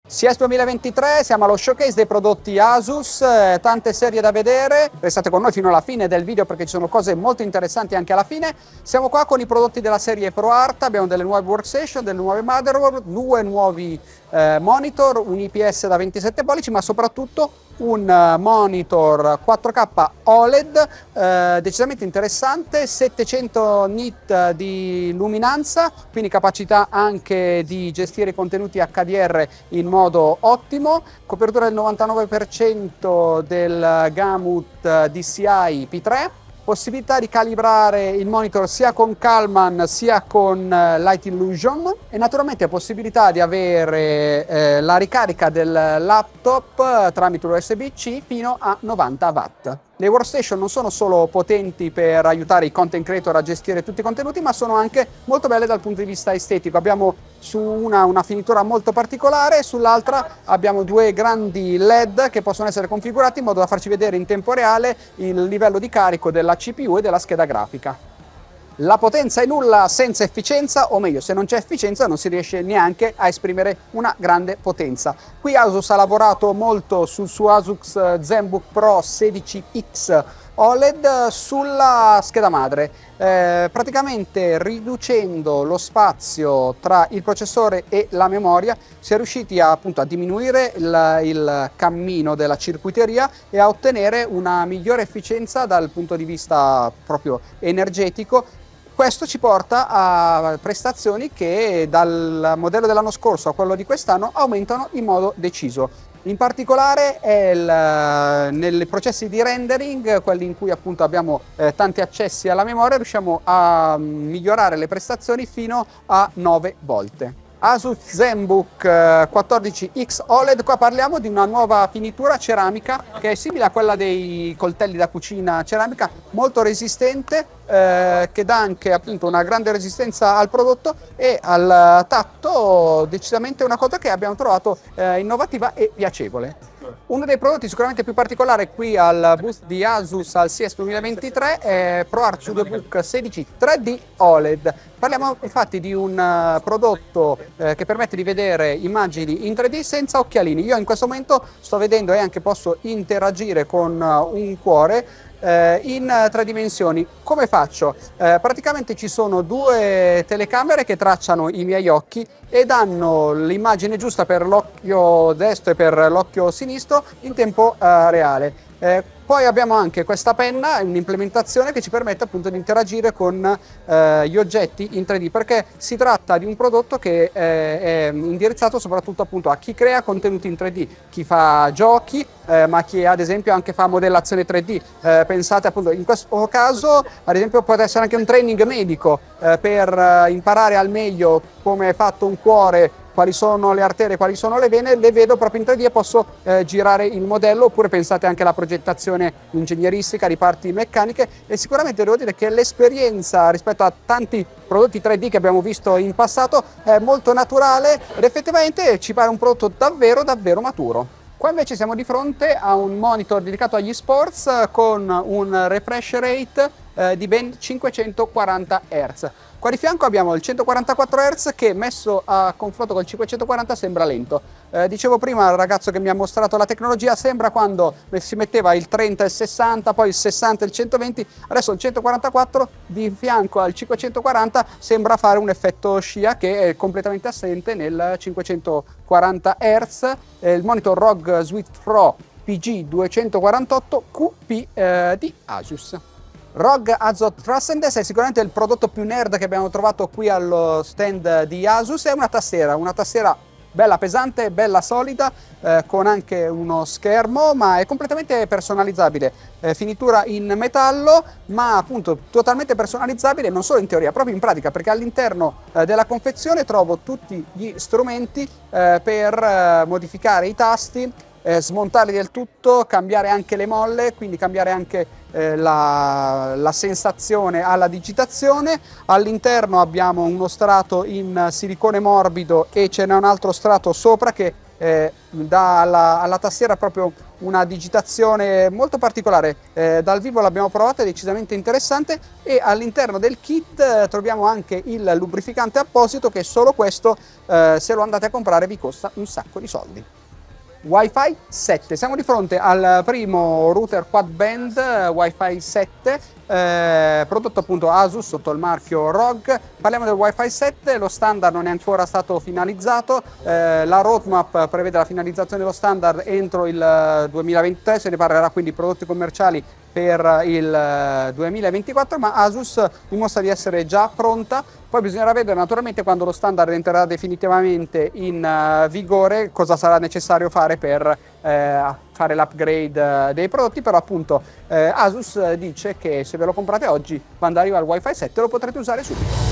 CES 2023, siamo allo showcase dei prodotti Asus, tante serie da vedere, restate con noi fino alla fine del video perché ci sono cose molto interessanti anche alla fine. Siamo qua con i prodotti della serie ProArt, abbiamo delle nuove workstation, delle nuove motherboard, due nuovi monitor, un IPS da 27 pollici ma soprattutto un monitor 4K OLED decisamente interessante, 700 nit di luminanza, quindi capacità anche di gestire i contenuti HDR in modo ottimo, copertura del 99% del gamut DCI P3, possibilità di calibrare il monitor sia con Calman sia con Light Illusion e naturalmente possibilità di avere la ricarica del laptop tramite USB-C fino a 90 watt. Le workstation non sono solo potenti per aiutare i content creator a gestire tutti i contenuti, ma sono anche molto belle dal punto di vista estetico. Abbiamo su una finitura molto particolare e sull'altra abbiamo due grandi LED che possono essere configurati in modo da farci vedere in tempo reale il livello di carico della CPU e della scheda grafica. La potenza è nulla senza efficienza, o meglio, se non c'è efficienza non si riesce neanche a esprimere una grande potenza. Qui Asus ha lavorato molto sul suo Asus ZenBook Pro 16X OLED sulla scheda madre, praticamente riducendo lo spazio tra il processore e la memoria si è riusciti appunto a diminuire il cammino della circuiteria e a ottenere una migliore efficienza dal punto di vista proprio energetico. Questo ci porta a prestazioni che dal modello dell'anno scorso a quello di quest'anno aumentano in modo deciso. In particolare nei processi di rendering, quelli in cui appunto abbiamo tanti accessi alla memoria, riusciamo a migliorare le prestazioni fino a 9 volte. Asus ZenBook 14X OLED, qua parliamo di una nuova finitura ceramica che è simile a quella dei coltelli da cucina ceramica, molto resistente, che dà anche appunto una grande resistenza al prodotto e al tatto, decisamente una cosa che abbiamo trovato innovativa e piacevole. Uno dei prodotti sicuramente più particolari qui al booth di Asus al CES 2023 è ProArt StudioBook 16 3D OLED. Parliamo infatti di un prodotto che permette di vedere immagini in 3D senza occhialini. Io in questo momento sto vedendo e anche posso interagire con un cuore in 3 dimensioni. Come faccio? Praticamente ci sono due telecamere che tracciano i miei occhi e danno l'immagine giusta per l'occhio destro e per l'occhio sinistro in tempo reale. Poi abbiamo anche questa penna, un'implementazione che ci permette appunto di interagire con gli oggetti in 3D, perché si tratta di un prodotto che è indirizzato soprattutto appunto a chi crea contenuti in 3D, chi fa giochi, ma chi ad esempio anche fa modellazione 3D. Pensate appunto, in questo caso ad esempio può essere anche un training medico per imparare al meglio come è fatto un cuore, quali sono le arterie, quali sono le vene, le vedo proprio in 3D e posso girare il modello. Oppure pensate anche alla progettazione ingegneristica di parti meccaniche, e sicuramente devo dire che l'esperienza rispetto a tanti prodotti 3D che abbiamo visto in passato è molto naturale ed effettivamente ci pare un prodotto davvero maturo. Qua invece siamo di fronte a un monitor dedicato agli sports con un refresh rate di ben 540 Hz. Qua di fianco abbiamo il 144 Hz che messo a confronto col 540 sembra lento. Dicevo prima al ragazzo che mi ha mostrato la tecnologia, sembra quando si metteva il 30 e il 60, poi il 60 e il 120, adesso il 144 di fianco al 540 sembra fare un effetto scia che è completamente assente nel 540 Hz. Il monitor ROG Swift Pro PG248 QP di Asus. ROG Azoth Transcendence è sicuramente il prodotto più nerd che abbiamo trovato qui allo stand di Asus. È una tastiera bella pesante, bella solida, con anche uno schermo, ma è completamente personalizzabile. Finitura in metallo, ma appunto totalmente personalizzabile non solo in teoria, proprio in pratica, perché all'interno della confezione trovo tutti gli strumenti per modificare i tasti, smontarli del tutto, cambiare anche le molle, quindi cambiare anche la sensazione alla digitazione. All'interno abbiamo uno strato in silicone morbido e ce n'è un altro strato sopra che dà alla tastiera proprio una digitazione molto particolare. Dal vivo l'abbiamo provata, è decisamente interessante, e all'interno del kit troviamo anche il lubrificante apposito, che solo questo, se lo andate a comprare, vi costa un sacco di soldi. Wi-Fi 7, siamo di fronte al primo router quad band Wi-Fi 7, prodotto appunto Asus sotto il marchio ROG. Parliamo del Wi-Fi 7, lo standard non è ancora stato finalizzato, la roadmap prevede la finalizzazione dello standard entro il 2023, se ne parlerà quindi prodotti commerciali per il 2024, ma Asus dimostra di essere già pronta. Poi bisognerà vedere naturalmente, quando lo standard entrerà definitivamente in vigore, cosa sarà necessario fare per fare l'upgrade dei prodotti. Però appunto Asus dice che se ve lo comprate oggi, quando arriva il Wi-Fi 7, lo potrete usare subito.